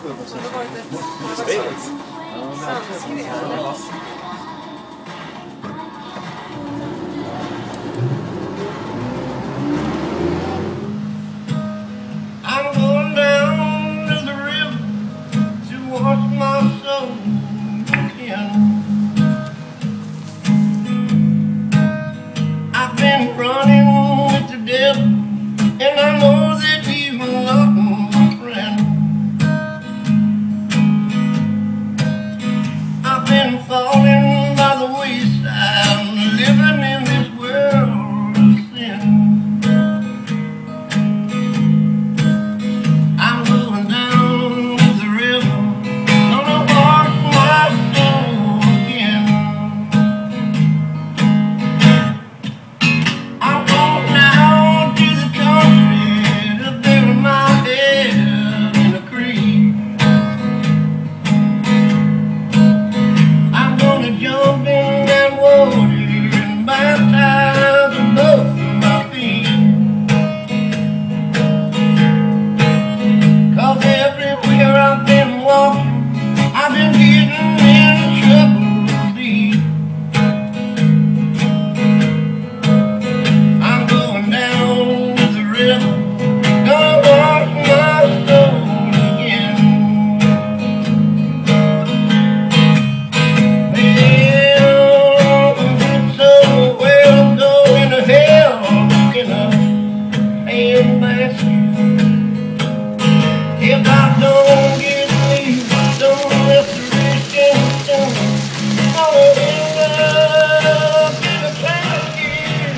Det har varit ett samskrev. I'm going down to the river to wash my soul again. I've been running with the devil, and I know that he's not my friend. I've been falling by the wayside, living in this world of sin. I'm going down to the river, gonna wash my soul again. I'm going down to the country to bury my head in a creek. I'm gonna jump in that water and baptize both of my feet. 'Cause everywhere I've been walking, I've been getting in trouble deep. I'm going down to the river, gonna wash my soul again. Well, it's so well I'm going to hell in a handbasket. If I don't get leave, don't let the rich get stoned. I'll end up in a casket.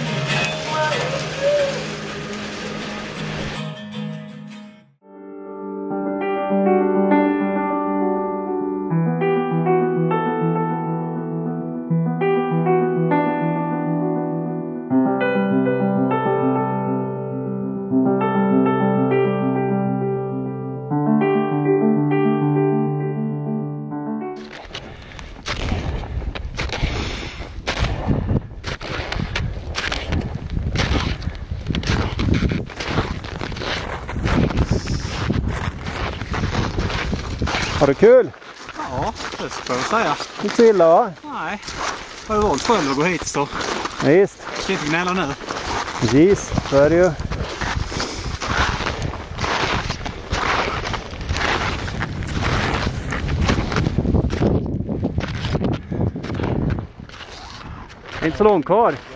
Har du kul? Ja, det ska jag säga. Inte så illa, va? Nej, har du valt själv att gå hit så Ja, visst. ska inte gnälla nu. Precis, så är det ju. Inte så långt kvar.